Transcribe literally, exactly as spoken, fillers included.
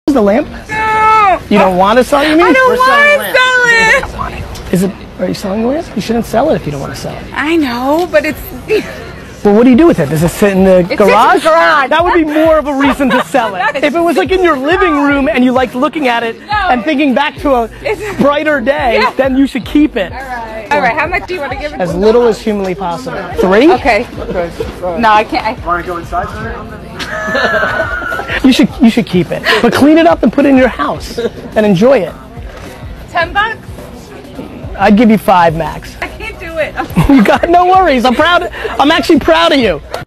the lamp? No. You don't want to sell it, you mean? I don't want to sell it. Is it, are you selling the lamp? You shouldn't sell it if you don't want to sell it. I know, but it's... Well, what do you do with it? Does it sit in the It garage? sits in the garage. That would be more of a reason to sell it. If it was like in your living room and you liked looking at it No. and thinking back to a brighter day, Yeah. then you should keep it. All right. All right, how much do you want to give it? As little as humanly possible. Three? Okay. No, I can't. I... Want to go inside? You should, you should keep it. But clean it up and put it in your house and enjoy it. Ten bucks? I'd give you five max. I can't do it. You got no worries. I'm proud. I'm actually proud of you.